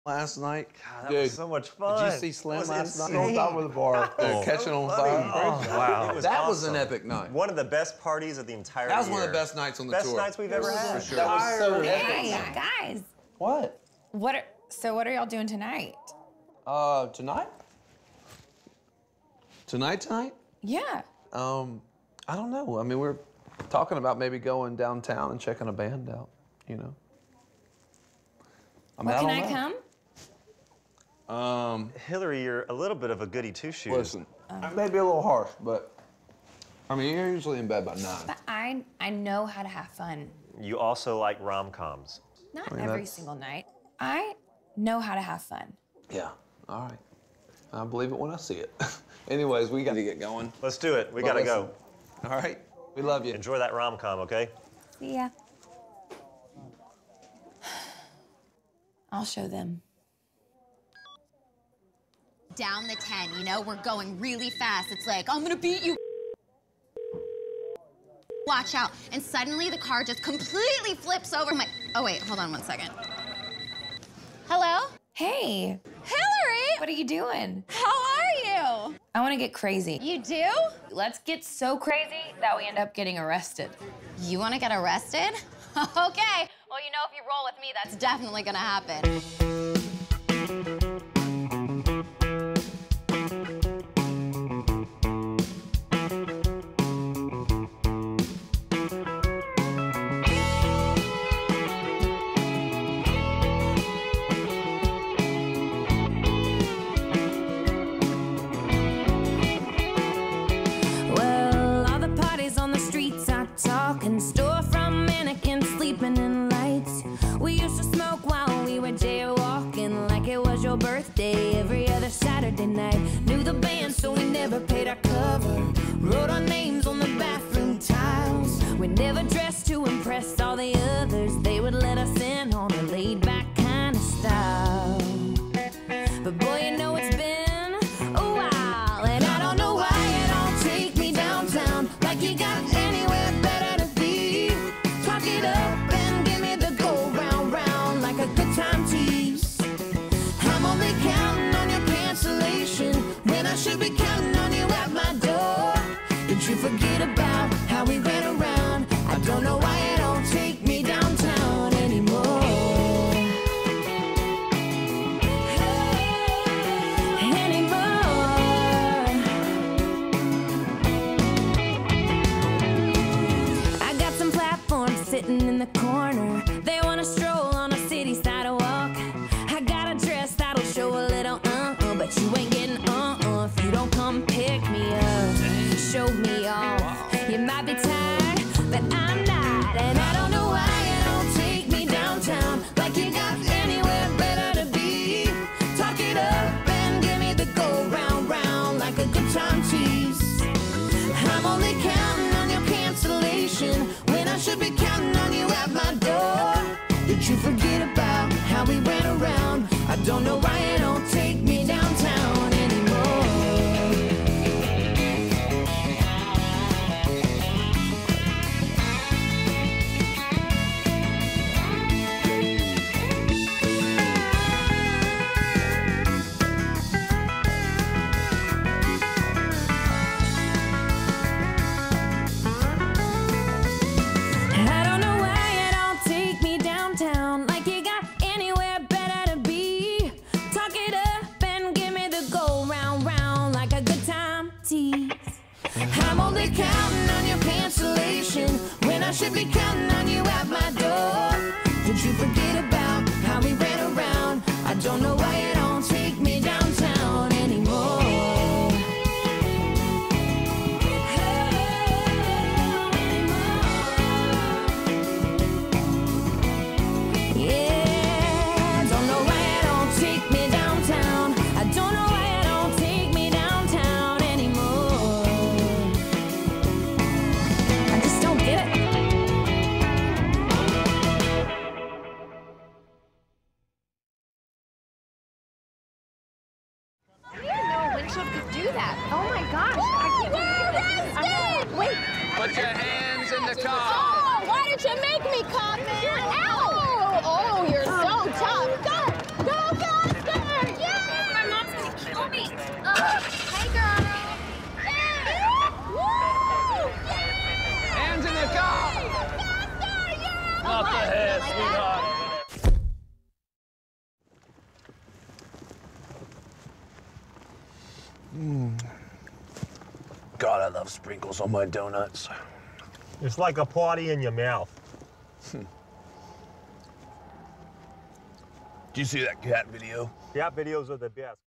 last night. God, that was so much fun. Did you see Slim last night? On top of the bar. Catching on fire. Oh, wow. That was an epic night. One of the best parties of the entire year. That was one of the best nights on the tour. Best nights we've ever had. For sure. That was so Hey, epic. guys. What? What are y'all doing tonight? Tonight? Tonight? Yeah. I don't know. I mean, we're talking about maybe going downtown and checking a band out, you know? I mean, Well, can I I don't know. come? Hillary, you're a little bit of a goody two-shoes. Listen, Maybe a little harsh, but I mean, you're usually in bed by 9. But I know how to have fun. You also like rom-coms. Not mean, every that's- single night. I know how to have fun. Yeah, all right. I believe it when I see it. Anyways, we got to get going. Let's do it. We Well, gotta go. listen, all right? We love you. Enjoy that rom-com, okay? See ya. I'll show them. Down the 10, you know, we're going really fast. It's like, I'm gonna beat you. Watch out. And suddenly the car just completely flips over. I'm like, oh wait, hold on one second. Hello? Hey, Hillary! what are you doing? How are you? I want to get crazy. You do? Let's get so crazy that we end up getting arrested. You wanna get arrested? Okay. Well, you know, if you roll with me, that's definitely gonna happen. Well, all the parties on the streets are talking, storefront mannequins sleeping in lights. We used to smoke while we were jaywalking, like it was your birthday every other Saturday night. Knew the band, so we never paid our cover. Wrote our names on the bathroom tiles. We never dressed to impress all the others. They would let us in on a laid-back kind of style. But boy, you know it's been a while, and I don't know why you don't take me downtown like you got anywhere better to be. Talk it up and give me the go round round like a good time tease. I'm only counting on your cancellation when I should be counting on you at my door. Did you forget about how we ran around? I don't know why you don't take me downtown anymore. I got some platforms sitting in the corner. They want to stroll on a city sidewalk. I got a dress that'll show a little but you ain't getting if you don't come pick me up, show me off. You might be tired, but I'm not, and I don't know why you don't take me downtown like you got anywhere better to be. Talk it up and give me the go round round like a good time tease. I'm only counting on your cancellation when I should be counting on you at my door. Did you forget about how we ran around? I don't know why you don't take me downtown anymore. I don't know why you don't take me downtown like you got anywhere better to be. Talk it up and give me the go round round like a good time tease. I'm only counting on your cancellation when I should be counting on you at my door. Did you forget about how we ran around? I don't know why you don't take me downtown anymore. Yeah, don't know why you don't take me downtown. I don't know why you don't take me downtown anymore. I just don't get it. I didn't know a windshield could do that. Oh my gosh. We're arrested! Wait. Put your hands in the car. Oh, why did you make me, cop man? Ow! Oh, you're so tough. Go! Go, go! off the head, Like sweetheart. God, I love sprinkles on my donuts. It's like a party in your mouth. Do you see that cat video? Yeah, videos are the best.